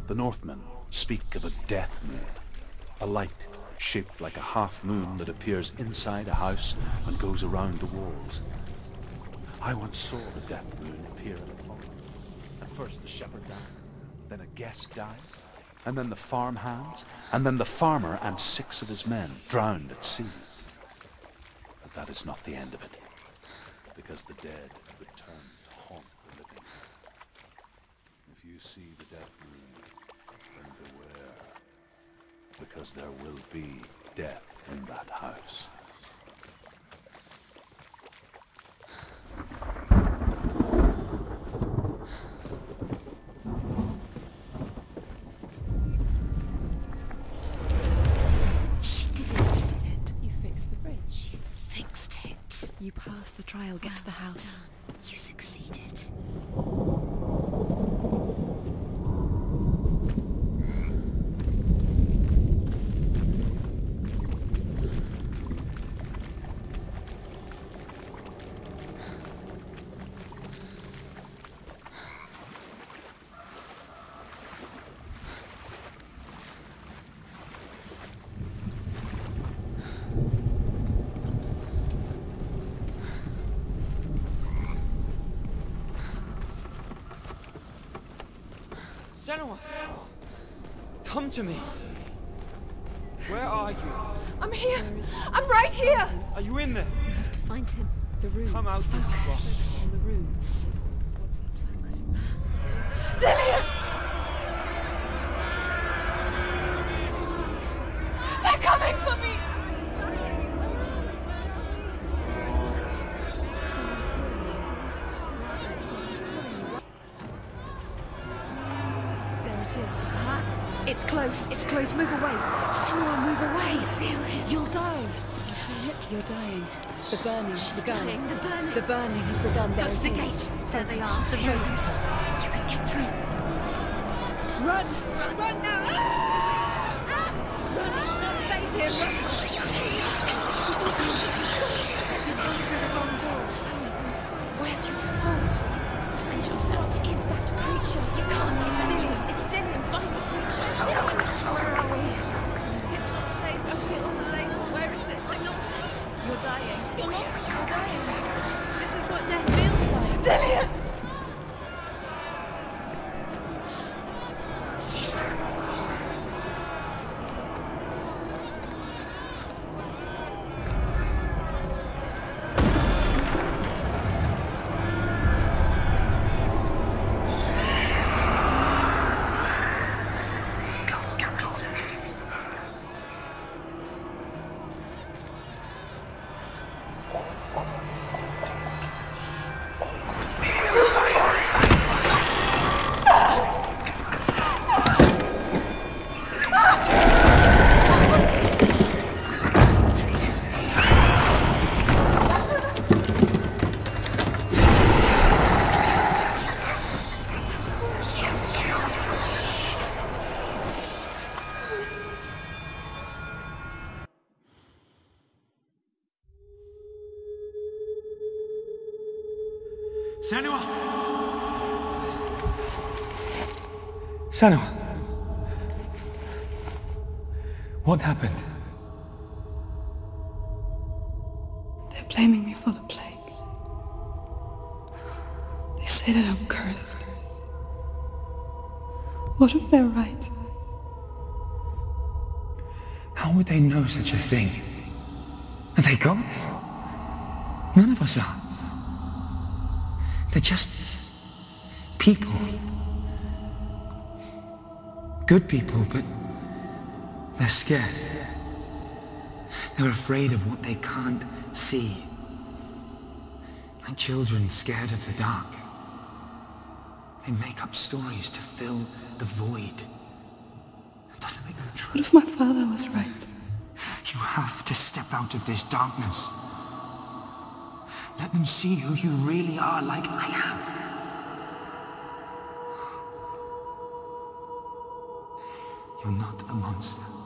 The Northmen speak of a death moon, a light shaped like a half moon that appears inside a house and goes around the walls. I once saw the death moon appear at a farm. At first the shepherd died, then a guest died, and then the farm hands, and then the farmer and 6 of his men drowned at sea. But that is not the end of it, because the dead return to haunt the living. If you see the death moon, then beware, because there will be death in that house. You passed the trial, get to the house. You succeeded. Senua! Come to me! Where are you? I'm here! I'm right here! Are you in there? You have to find him. The runes. Come out. Focus. On the runes. What's that focus? Dillion! They're coming for me! It's too much. Someone's calling you. Rather, someone's calling you. There it is. It's close. It's close. Move away. Someone move away. I feel it. You'll die. You feel it? You're dying. The burning has She's begun. dying. The burning. The burning has begun. Go There to the it gate. is. There they are. The runes. You can get through. Run! Run now! Run! It's not safe here. Run! You came through the wrong door. How are you going to fight? Where's your sword? To defend yourself. What is that creature? You can't defend It's yourself. It's Dillion. Find the creature. Where are we? It's not safe. I feel unsafe. Where is it? I'm not safe. You're dying. You're lost. You're dying. This is what death feels like. Dillion! Senua! Senua! What happened? They're blaming me for the plague. They say that I'm cursed. What if they're right? How would they know such a thing? Are they gods? None of us are. They're just people. Good people, but they're scared. They're afraid of what they can't see. Like children scared of the dark. They make up stories to fill the void. That doesn't make them true. What if my father was right? You have to step out of this darkness. Let them see who you really are, like I have. You're not a monster.